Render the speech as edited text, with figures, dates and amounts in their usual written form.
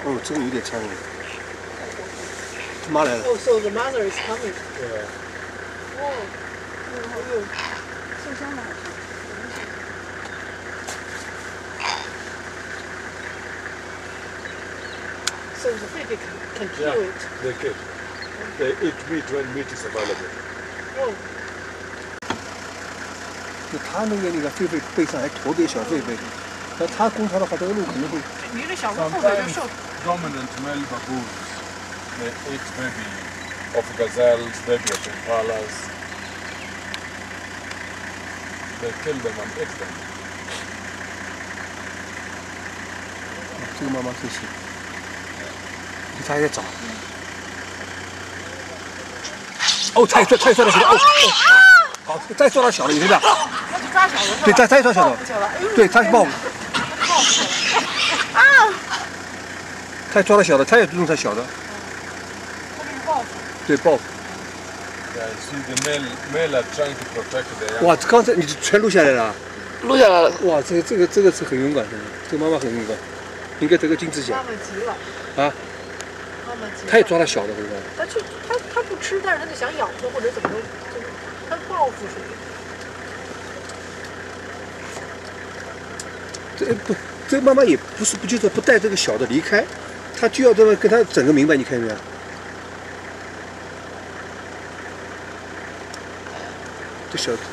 哦，这个有点苍蝇。妈来了。 Oh, so the mother is coming. Yeah. 哦，哎呦，受伤了好像。So the baby can kill Yeah, it. they can. They eat meat when meat is available. 哦， 就它那个狒狒背上还驼点小狒狒，那它攻它的话，这个鹿可能会。 离着小鹿后面就 Sometimes 受。 dominant male baboons, they eat baby of gazelles, baby of impalas. They kill them and eat them. 这个妈妈是谁？它还在找。哦，它也抓到小的，哦哦，好，再抓到小的，你看到？ 那就抓小的是吧？ 对，再抓小的，对，它是报复。 报复了。啊！ 它抓到小的，它也用它小的。 它这是报复。 对，报复。 Yeah, see the male are trying to protect the young. 哇，刚才你全录下来了。 录下来了。 哇，这个是很勇敢的，这个妈妈很勇敢，应该得个金质奖。 妈妈急了。 啊？ 妈妈急了。 它也抓了小的，对吧？ 它不吃，但是它就想咬它或者怎么着，就是它报复属于。 这妈妈也不是就是不带这个小的离开，她就要这么跟他整个明白，你看见没有？这小的。